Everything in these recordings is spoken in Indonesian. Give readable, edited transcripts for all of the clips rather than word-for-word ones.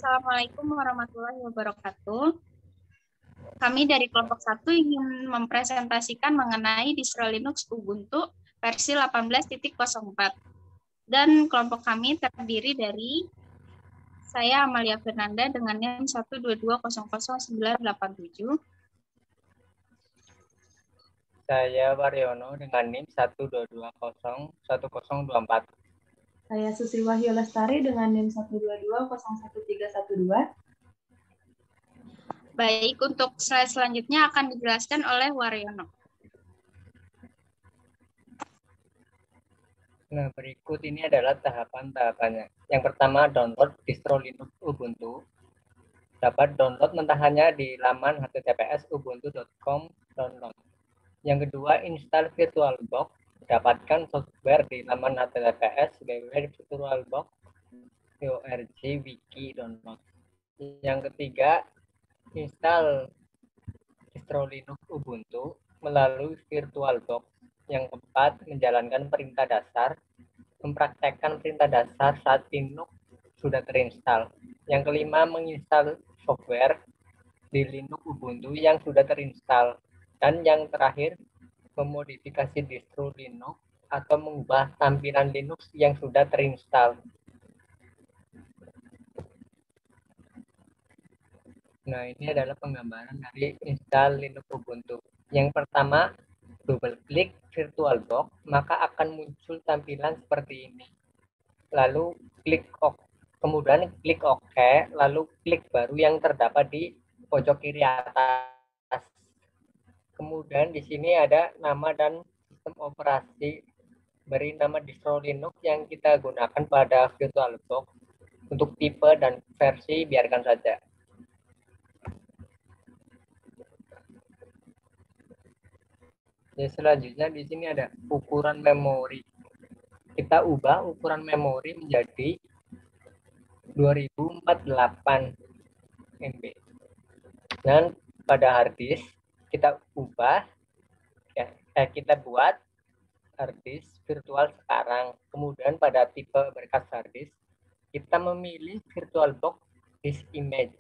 Assalamualaikum warahmatullahi wabarakatuh. Kami dari kelompok 1 ingin mempresentasikan mengenai distro Linux Ubuntu versi 18.04. Dan kelompok kami terdiri dari saya Amalia Fernanda dengan NIM 122000987. Saya Waryono dengan NIM 122011024. Saya Susi Wahyu Lestari dengan NIM 122011312. Baik, untuk slide selanjutnya akan dijelaskan oleh Waryono. Nah, berikut ini adalah tahapan-tahapannya. Yang pertama, download distro Linux Ubuntu. Dapat download mentahannya di laman https://ubuntu.com download. Yang kedua, install VirtualBox. Dapatkan software di laman https://virtualbox.org wiki download. Yang ketiga, install distro Linux Ubuntu melalui VirtualBox. Yang keempat, menjalankan perintah dasar, mempraktekkan perintah dasar saat Linux sudah terinstall. Yang kelima, menginstal software di Linux Ubuntu yang sudah terinstall. Dan yang terakhir, memodifikasi distro Linux atau mengubah tampilan Linux yang sudah terinstall. Nah, ini adalah penggambaran dari install Linux Ubuntu. Yang pertama, double klik VirtualBox, maka akan muncul tampilan seperti ini. Lalu klik OK, kemudian klik OK, lalu klik baru yang terdapat di pojok kiri atas. Kemudian di sini ada nama dan sistem operasi. Beri nama distro Linux yang kita gunakan pada VirtualBox. Untuk tipe dan versi biarkan saja. Ya, selanjutnya di sini ada ukuran memori. Kita ubah ukuran memori menjadi 2048 MB. Dan pada hard disk kita ubah, kita buat hard disk virtual sekarang. Kemudian pada tipe berkas hard disk kita memilih VirtualBox disk image.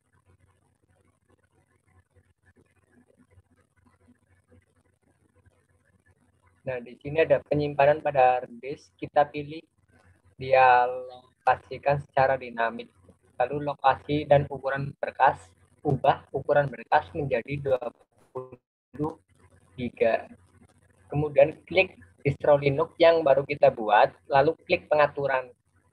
Nah, di sini ada penyimpanan pada hard disk, kita pilih dialokasikan secara dinamik. Lalu lokasi dan ukuran berkas, ubah ukuran berkas menjadi 20 GB. Kemudian klik distro Linux yang baru kita buat, lalu klik pengaturan.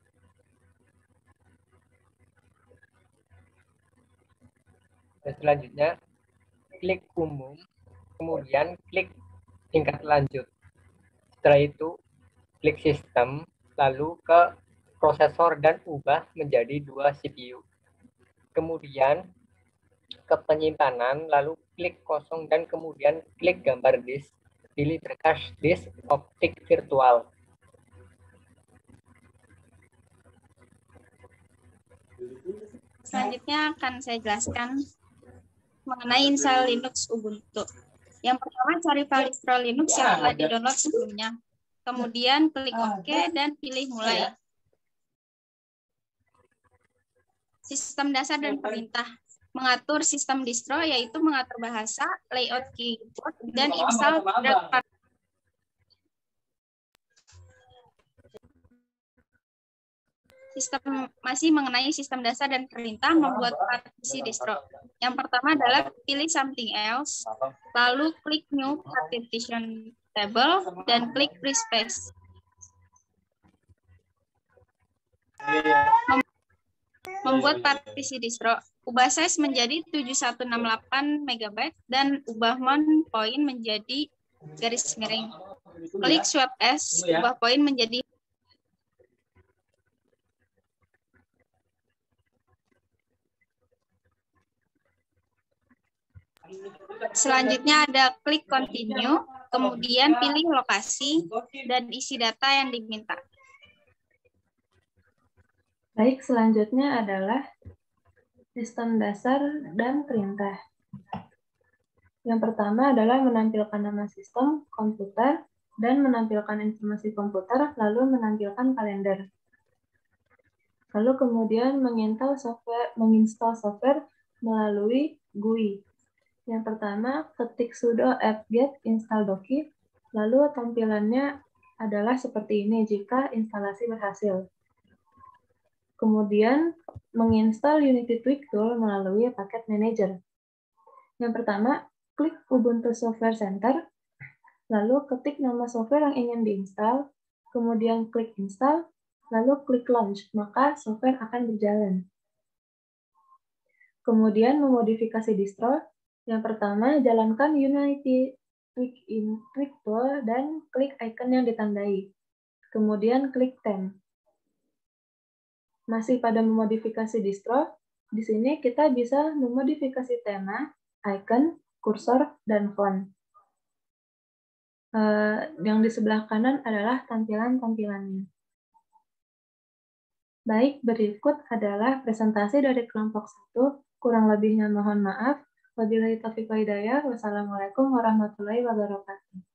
Dan selanjutnya klik umum, kemudian klik tingkat lanjut. Setelah itu klik sistem, lalu ke prosesor dan ubah menjadi 2 CPU. Kemudian ke penyimpanan, lalu klik kosong dan kemudian klik gambar disk. Pilih berkas disk optik virtual. Selanjutnya akan saya jelaskan mengenai install Linux Ubuntu. Yang pertama, cari file distro Linux yang telah di-download sebelumnya. Kemudian klik OK dan pilih mulai. Sistem dasar dan perintah. Mengatur sistem distro yaitu mengatur bahasa, layout keyboard, dan install drag. Sistem masih mengenai sistem dasar dan perintah membuat partisi distro. Yang pertama adalah pilih something else, lalu klik new partition table dan klik free space. Membuat partisi distro, ubah size menjadi 7168 MB dan ubah mount point menjadi garis miring. Klik swap as, ubah point menjadi selanjutnya ada klik continue, kemudian pilih lokasi dan isi data yang diminta. Baik, selanjutnya adalah sistem dasar dan perintah. Yang pertama adalah menampilkan nama sistem, komputer, dan menampilkan informasi komputer, lalu menampilkan kalender. Lalu kemudian menginstal software melalui GUI. Yang pertama, ketik sudo apt-get install doki, lalu tampilannya adalah seperti ini jika instalasi berhasil. Kemudian, menginstal Unity Tweak Tool melalui paket manager. Yang pertama, klik Ubuntu Software Center, lalu ketik nama software yang ingin diinstal, kemudian klik install, lalu klik launch, maka software akan berjalan. Kemudian memodifikasi distro. Yang pertama, jalankan Unity Tweak Tool dan klik icon yang ditandai. Kemudian klik Temp. Masih pada memodifikasi distro, di sini kita bisa memodifikasi tema, icon, kursor, dan font. Yang di sebelah kanan adalah tampilan-tampilannya. Baik, berikut adalah presentasi dari kelompok 1. Kurang lebihnya mohon maaf. Wabillahi taufiq wal hidayah. Wassalamualaikum warahmatullahi wabarakatuh.